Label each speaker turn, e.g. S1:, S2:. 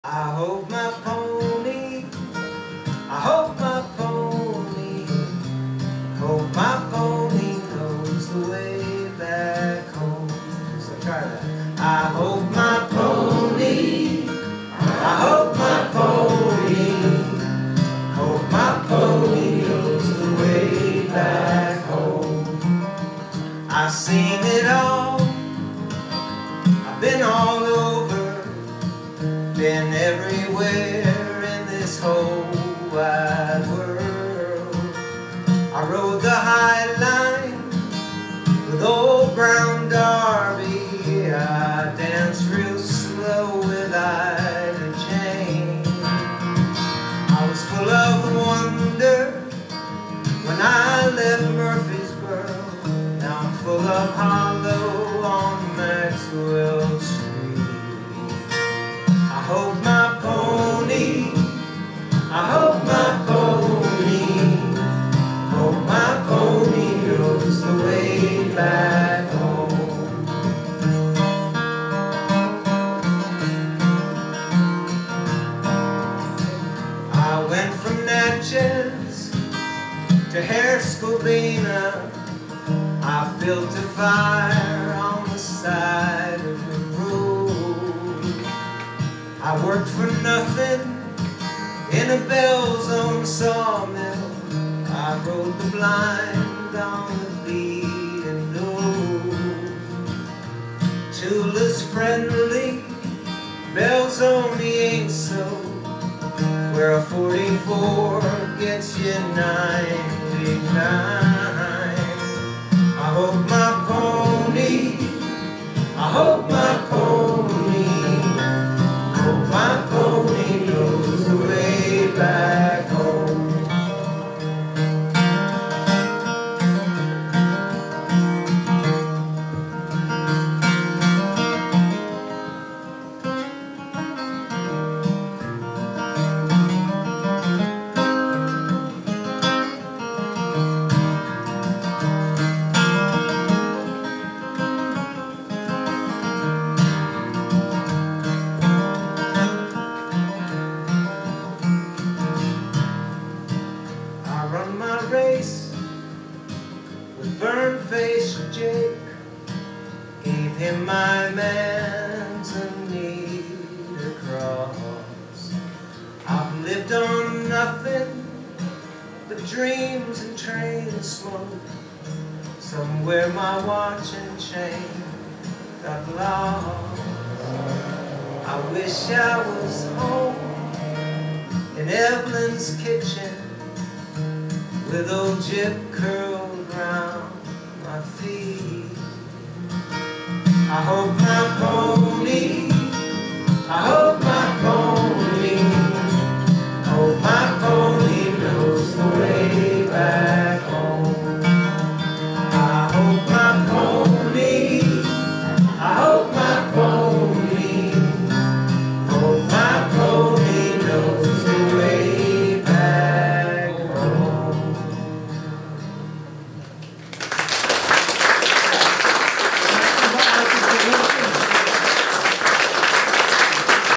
S1: I hope my pony, I hope my pony, hope my pony knows the way back home. So try that. I hope my pony, I hope my pony, hope my pony knows the way back home. I've seen it all, I've been all over, been everywhere in this whole wide world. I rode the high line with old brown Darby. I danced real slow with Ida Jane. I was full of wonder when I left Murfreesboro. Now I'm full of hollow on Maxwell Street. I hope my pony, I hope my pony, hope my pony knows the way back home. I went from Natchez to Hair-Scobina. I built a fire on the side of the road. I worked for nothing in a Belzone sawmill. I rode the blind on the beaten road. Tula's friendly, Belzone ain't so. Where a 44 gets you 99. I hope my pony, I hope my pony, hope my pony knows the way back home. Run my race with burn-faced Jake, gave him my Manzanita cross. I've lived on nothing but dreams and train smoke. Somewhere my watch and chain got lost. I wish I was home in Evelyn's kitchen, with old Jip curled round my feet. I hope my pony, I hope